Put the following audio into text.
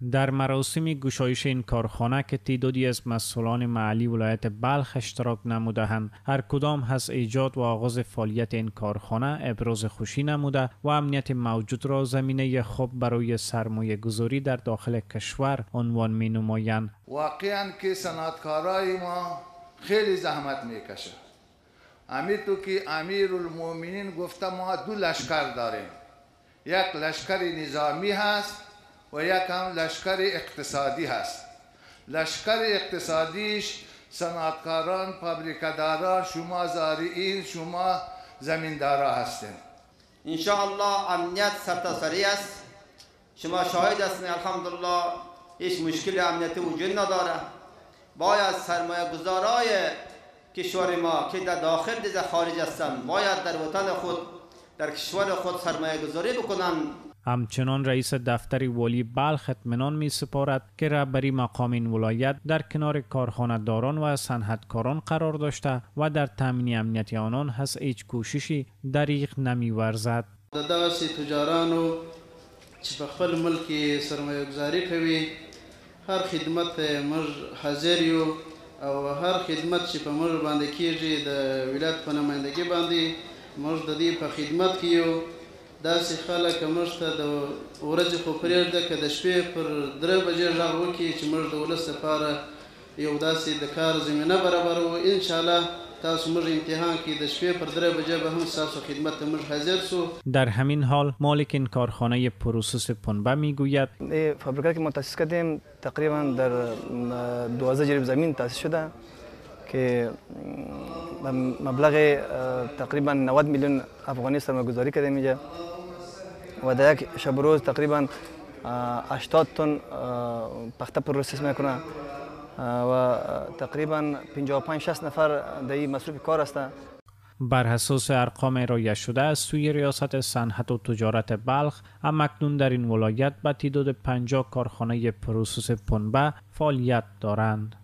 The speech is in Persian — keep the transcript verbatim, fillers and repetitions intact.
در مراسم گشایش این کارخانه که تعدادی از مسئولان محلی ولایت بلخ اشتراک نمودند، هر کدام از ایجاد و آغاز فعالیت این کارخانه ابراز خوشی نموده و امنیت موجود را زمینه خوب برای سرمایه گذاری در داخل کشور عنوان می نمایند. واقعا که صنعتکارای ما خیلی زحمت میکشه. امیر تو که امیر المؤمنین گفته ما دو لشکر داریم، یک لشکر نظامی هست و یک هم لشکر اقتصادی هست. لشکر اقتصادیش صنعتکاران، فابریکه‌داران، شما زارعین، شما زمیندارا هستین. انشاءالله امنیت سرتاسری است. شما شاهد هستین الحمدلله هیچ مشکل امنیتی وجود نداره. باید سرمایه گذارای کشور ما که در داخل دیز خارج هستند باید در وطن خود در کشور خود سرمایه گذاری بکنند. همچنان رئیس دفتر والی بلخ اطمینان می سپارد که رهبری مقام این ولایت در کنار کارخانه داران و صنعتکاران قرار داشته و در تامین امنیت آنان هست هیچ کوششی دریغ نمی ورزد. داسې تجارانو چې په خپل ملک سرمایه گذاری کوي هر خدمت موږ حاضر یو او هر خدمت چې په موږ باندې کیږي د ولایت په نمائندګۍ باندې موږ د دې په خدمت کې یو. داسې خلک موږ ته د ورځې خو پرېږده که د شپې پر درې بجې غږ وکړي چې موږ د ولس لپاره یو داسې د کار زمینه برابروو. انشاءالله تاسو موږ امتحان کې د شپې پر درې بجې به هم ستاسو خدمت ته موږ حاضر سو. در همین حال مالک این کارخانه پروسس پنبه میگوید فابریکه که ما تاسیس کردیم تقریبا در دوازده جریب زمین تاسیس شده که مبلغ تقریبا نود میلیون افغانی سرمایه گذاری کردیم اینجا و در یک شب روز تقریبا هشتاد تن پخته پروسس میکنه و تقریبا پنجاه و پنج شصت نفر در این مصروف کار هستند. بر اساس ارقام ارائه شده از سوی ریاست صنعت و تجارت بلخ، همکنون در این ولایت به تعداد پنجاه کارخانه پروسس پنبه فعالیت دارند.